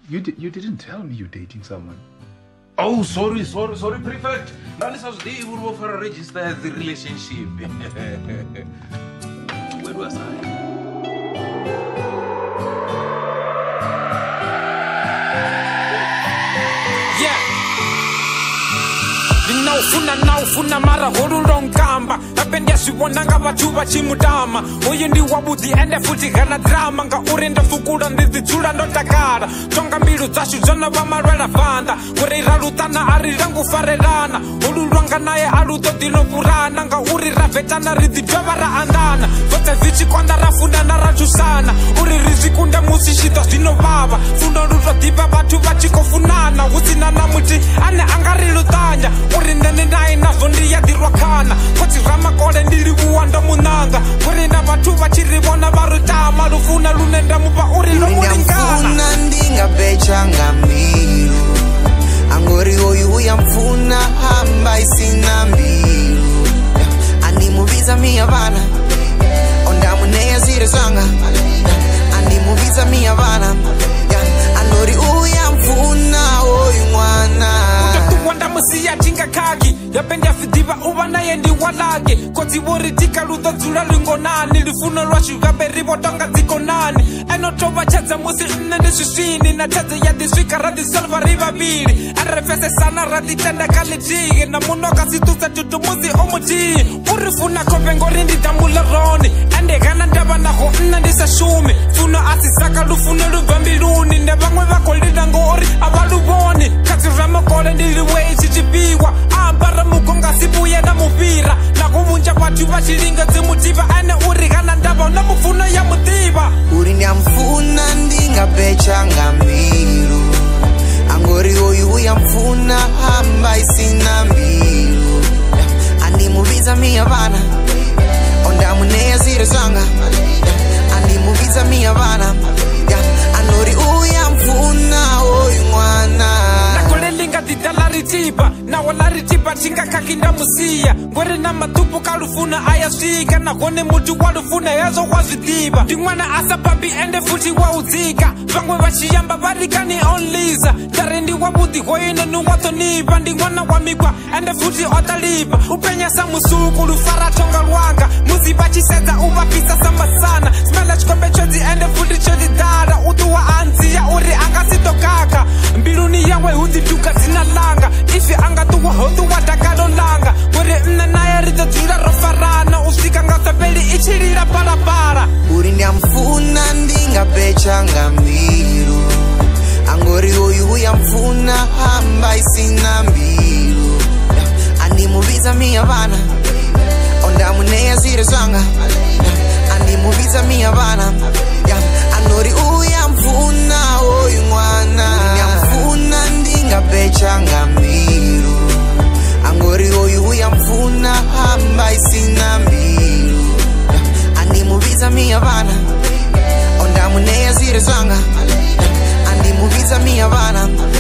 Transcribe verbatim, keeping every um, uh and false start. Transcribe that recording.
you di you didn't tell me you're dating someone. Oh, sorry, sorry, sorry, prefect. Now this was the Urbo for a register the relationship. Where was I? Funa now funa mara holu longamba Napendia siwona nga watu wachimudama Oye ndi wabudi ende futi gana drama Nga urenda fukura ndizi chula ndo takara Tonga milu zashu zona wa marwela fanda Ure ralutana ari rangu farelana Ulu luanga nae aluto dino purana Nga uri ravetana rizi jovara andana Vote vichi kwanda rafunda na rajusana Uri rizi kunde musishita zino baba Fundo luto diba watu wachiko funana Usina na muti ane angari lutanya Uri nene nae na zondi ya dirwakana Koti rama kore ndili uwanda munanga Uri na watu wachiribona barutama Lufuna lunenda mupa uri lo mulingana Uri mfuna ndinga becha ngamiru Angori oyu uya mfuna hamba isina mbiru Ani mubiza miya vana Onda muneya zire zanga Ani mubiza miya vana Anori uya mfuna oyu mwana Wanda musiya tinga kaki Yapendia fidiva uwa na yendi walage Koti wori tika luto zula lingo nani Lifuno lwa shugabe ribo tonga ziko nani Eno toba chaza musi mnende shushini Na chaza ya diswika radi salva riva bili Arefese sana radi tenda kalijige Na munoka situza tutu musi omuji Urifuna kope ngorindi tambula roni Ende gana ndaba na ho mnende sa shumi Funo asisaka lufuno luvambiluni Nebangwe wako lida ngori abaluboni Kasi rama kore ndili wei chichipiwa Ambara mukonga sibuye na mupira Na kumunja watu wachilinga zimutiba Ane uri gana ndaba na mufuna ya mutiba Uri ni amfuna ndinga becha ngamiru Angori oyu uya mfuna hamba isina mbiru Ani mubiza miya vana Onda muneya zire zanga Ani mubiza miya vana Anori uya mfuna oyu mwana Nakole linga didala ritiba Na wala ritiba chinga kakinda musiya Ngwere na matupu kalufuna ayasika Na kone mutu walufuna yazo wazitiba Dingwana asa papi ende futi wa uzika Vangwe wachiyamba barikani onliza Darendi wabudi hoyino nuwato niba Dingwana wamigwa ende futi otaliba Upenya sa musuku lufara tonga luanga Muziba chiseza uba pisa sama sana Smela chkombe chozi ende futi chozi dara Utu wa anzi ya uri anga sito kaka Mbiluni yawe huzi duka zina langa Ifi anga tuwa hotu wa takado langa Wore mna naya rito jura rofarana Usika nga sabeli ichirira para para Uri ni amfuna ndinga becha ngamiru Angori oyu uya mfuna hamba isina mbiru Ani mubiza miya vana Onda muneya zire zanga Ani mubiza miya vana Anori uya mfuna oyu mwana Uri ni amfuna ndinga becha ngamiru Angori oyu uya mfuna hamba isina mbiru Ani mubiza miya vana Onda muneya zire zanga Ani mubiza miya vana